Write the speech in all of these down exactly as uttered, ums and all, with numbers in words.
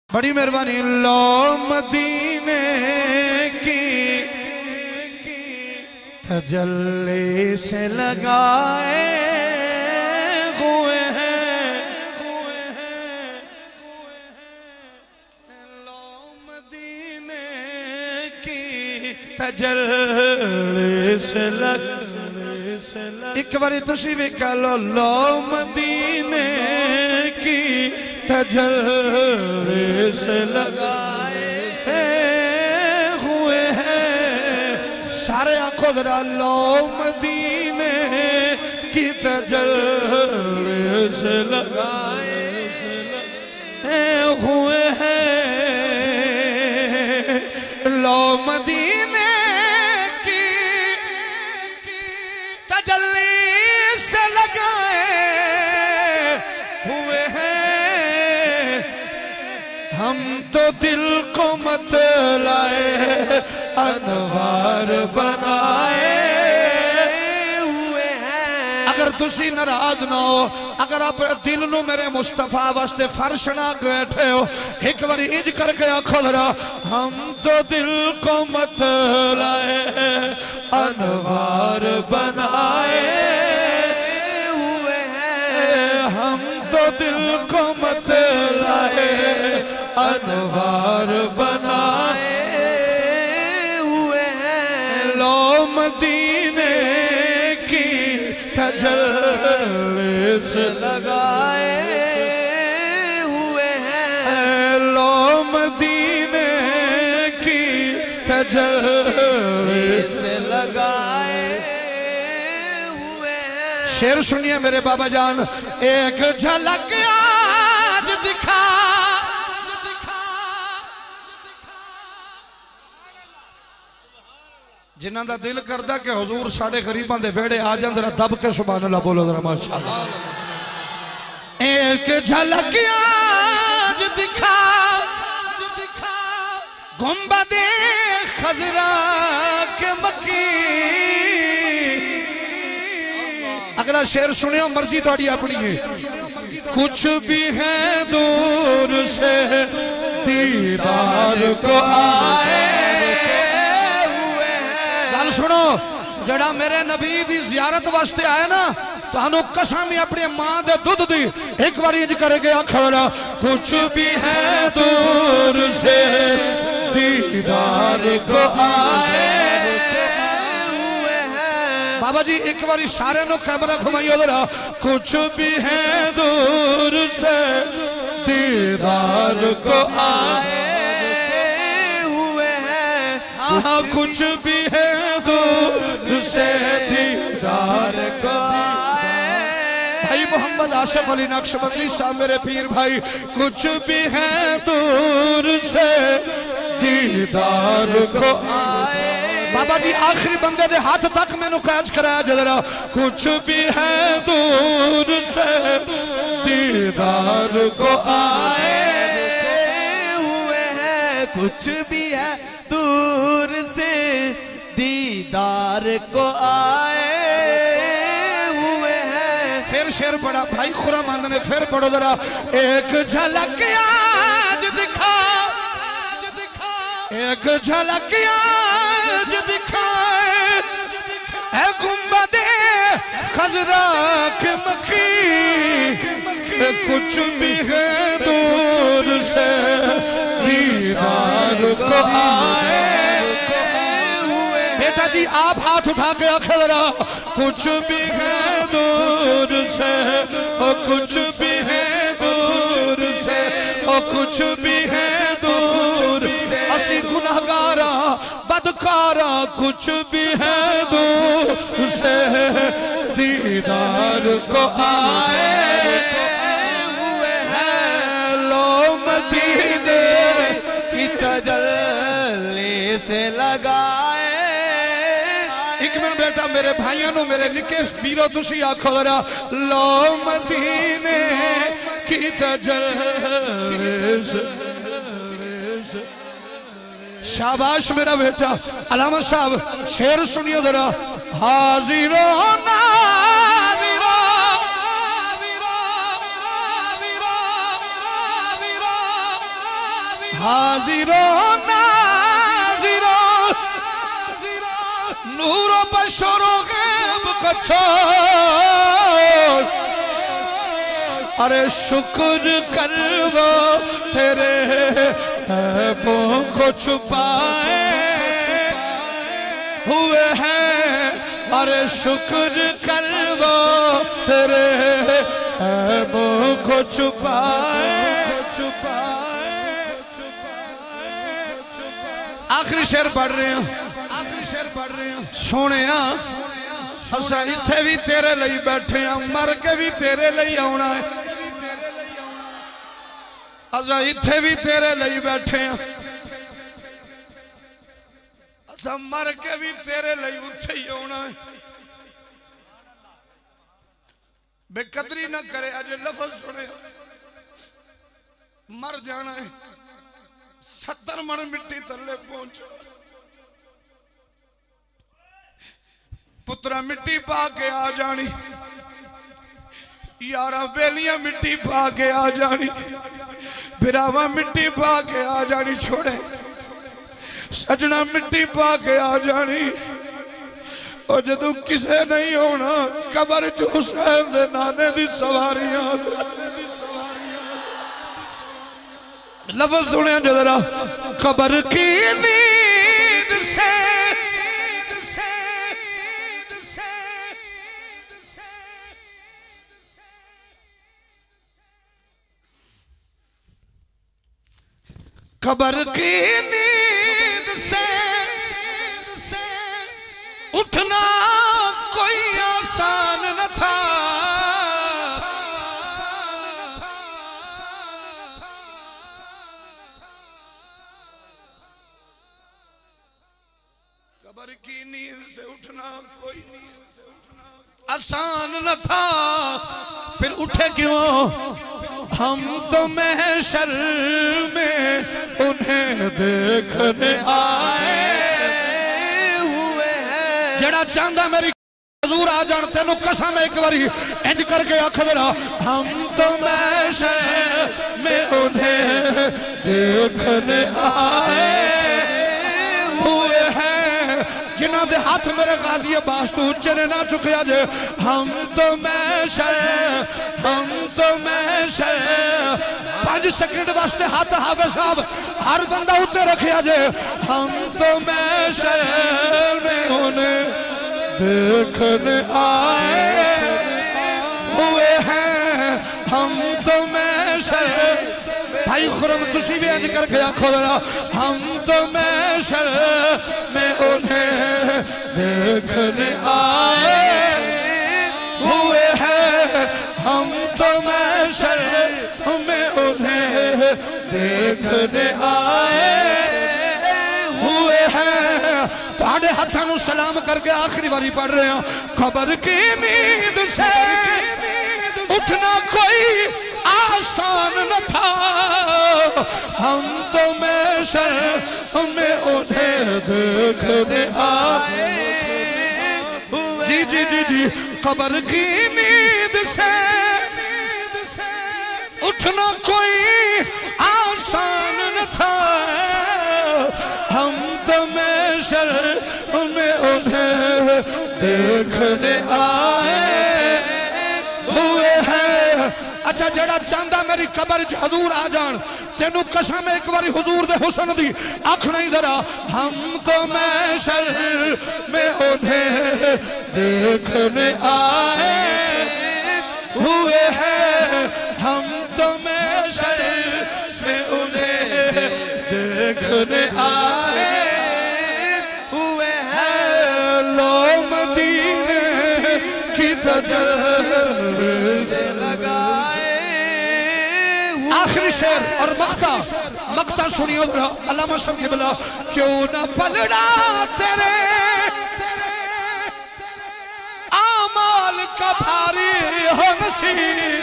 بڑی مہربانی لو مدینے کی تجلی سے لگائے ہوئے ہیں لو مدینے کی تجلی سے لگائے ایک باری تسی بھی کہہ لو لو مدینے کی تجلی سے لگائے ہوئے ہیں سارے آنکھوں ذرا لو مدینے کی تجلی سے لگائے ہوئے ہیں لو مدینے کی تجلی سے لگائے ہوئے ہیں ہم تو دل کو مت لائے انوار بنائے ہوئے ہیں اگر تسی ناراض نہ ہو اگر آپ دل نو میرے مصطفیٰ واسطے فرش نہ بیٹھے ہو ایک باری اج کر کے آنکھوں ذرا ہم تو دل کو مت لائے انوار بنائے ہوئے ہیں ہم تو دل کو مت لائے انوار بنائے ہوئے ہیں لو مدینے کی تجلی سے لگائے ہوئے ہیں لو مدینے کی تجلی سے لگائے ہوئے ہیں شعر سنیے میرے بابا جان ایک جھلک آج دکھا جنہاں دا دل کردہ کہ حضور ساڑھے غریبان دے بیڑے آجاں ذرا دب کے سبحان اللہ بولو ذرا ماشاءاللہ ایک جھلک آج دکھا گنبد خضرا کے مکی اگلا شعر سنیو مرضی توڑی اپنی ہے کچھ بھی ہے دور سے دیدار کو آئے سنو جڑا میرے نبی دی زیارت واسطے آئے نا تو انہوں قسمی اپنی ماں دے دودھ دی ایک بار یہ کرے گیا کھڑا کچھ بھی ہے دور سے دیدار کو آئے ہوئے ہیں بابا جی ایک بار سارے نو کیمرہ گھمائیو ذرا کچھ بھی ہے دور سے دیدار کو آئے ہاں کچھ بھی ہے دور سے دیدار کو آئے بھائی محمد آصف علی نقشبندی صاحب میرے پیر بھائی کچھ بھی ہے دور سے دیدار کو آئے بابا جی آخری بندے دے ہاتھ تک میں نو قیج کرایا جذرا کچھ بھی ہے دور سے دیدار کو آئے ہوئے ہیں کچھ بھی ہے دور سے دیدار کو آئے ہوئے ہیں پھر شعر پڑھا بھائی خورم آندھ نے پھر پڑھو ذرا ایک جھلک آج دکھا ایک جھلک آج دکھائے اے گنبد خضرا کے مکی کچھ بھی ہے دور سے دیدار کو آئے بیٹا جی آپ ہاتھ اٹھا کے آخر رہا کچھ بھی ہے دور سے اور کچھ بھی ہے دور سے اور کچھ بھی ہے دور سے اسی گناہگارا بدکارا کچھ بھی ہے دور سے دیدار کو آئے ہوئے ہیں لو مدینے کی تجلی سے لگائے ایک منٹ بیٹا میرے بھائیوں نو میرے نکے بیرو تسی آنکھو ذرا لو مدینے کی تجلی سے شاباش میرا بیٹا علامہ صاحب شعر سنیو ذرا حاضروں ناظروں حاضروں ناظروں نور و بشر و غیب کو چھوڑ ارے شکر کر وہ تیرے عیبوں کو چھپائے ہوئے ہیں ارے شکر کر وہ تیرے عیبوں کو چھپائے آخری شعر پڑھ رہے ہیں آخری شعر پڑھ رہے ہیں سونے ہاں اسا اتھے بھی تیرے لئی بیٹھے ہیں مر کے بھی تیرے لئی آنا ہے اسا اتھے بھی تیرے لئی بیٹھے ہیں اسا مر کے بھی تیرے لئی اتھے ہی آنا ہے بے قدری نہ کرے آج لفظ سنے مر جانا ہے ستر من مٹی تلے پہنچو پترہ مٹی پا کے آ جانی یارہ بیلیاں مٹی پا کے آ جانی بھراوہ مٹی پا کے آ جانی چھوڑے سجنہ مٹی پا کے آ جانی اور جدو کسے نہیں ہونا قبر جو حسین دے نانے دی سواریاں لفظ سنیں جدرہ قبر کی نیند سے قبر کی نیند سے اٹھنا کوئی آسان نہ تھا قبر کی نیند سے اٹھنا کوئی آسان نہ تھا پھر اٹھے کیوں ہم تو محشر میں انہیں دیکھنے آئے ہوئے ہیں جڑا چاندہ میری حضور آ جانتے نو قسم ایک باری انج کر کے آنکھ میرا ہم تو محشر میں انہیں دیکھنے آئے ہوئے ہیں جنہ دے ہاتھ میرے غازی عباس تو اچھے نے نہ چکیا جے ہم تو محشر ہم تو محشر پانچ سیکنڈ واسطے ہاتھ حافظ صاحب ہر بندہ ہوتے رکھیا جے ہم تو محشر میں انہیں دیکھنے آئے ہوئے ہیں ہم تو محشر بھائی خرم تسی بھی انج کر کے آنکھو ذرا ہم تو محشر میں انہیں دیکھنے آئے ہوئے ہیں ہم تو محشر میں انہیں دیکھنے آئے ہوئے ہیں تاڑے ہتھانو سلام کر کے آخری باری پڑھ رہے ہیں قبر کی نیند سے اٹھنا کوئی آسان نہ تھا ہم تو محشر میں انہیں دیکھنے آئے جی جی جی جی قبر کی نیند سے اٹھنا کوئی آسان نہ تھا ہم تو محشر میں انہیں دیکھنے آئے ہوئے ہیں اچھا جڑا چاندہ میری قبر چ حضور آ جان تینو قسم ایک باری حضور دے حسن دی آنکھ نہیں ذرا ہم تو محشر میں انہیں دیکھنے آئے ہوئے ہیں ہم تو محشر میں انہیں دیکھنے آئے ہوئے ہیں لو مدینے کی تجربے سے لگائے آخری شعر اور مقطع مقطع سنیو ذرا علامہ صاحب کی بلا کیوں نہ پلڑا تیرے آمال کا بھاری ہو نصیب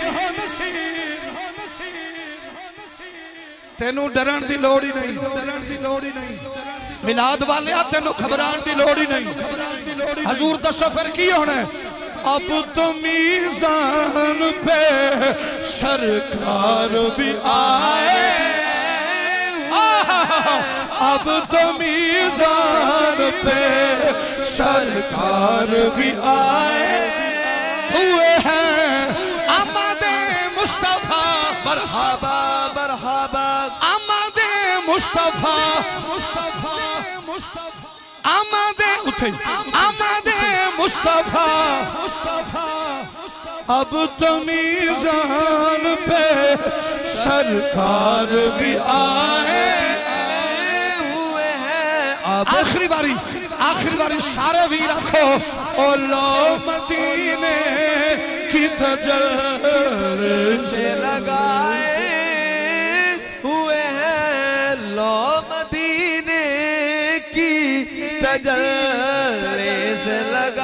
تینوں ڈران دی لوڑی نہیں ڈران دی لوڑی نہیں میلاد والے تینوں خبران دی لوڑی نہیں حضور دا سفر کی ہونا ہے اب تو میزان پہ سرکار بھی آئے اب تو میزان پہ سرکار بھی آئے ہوئے ہیں آمد مصطفیٰ مرحبا مرحبا آمد مصطفیٰ آمد اٹھے آمد مصطفیٰ اب تو میزان پہ سرکار بھی آئے ہوئے ہیں آخری باری آخری باری سارے بھی رکھو او لو مدینے کی تجلی سے لگائے ہوئے ہیں لو مدینے کی تجلی سے لگائے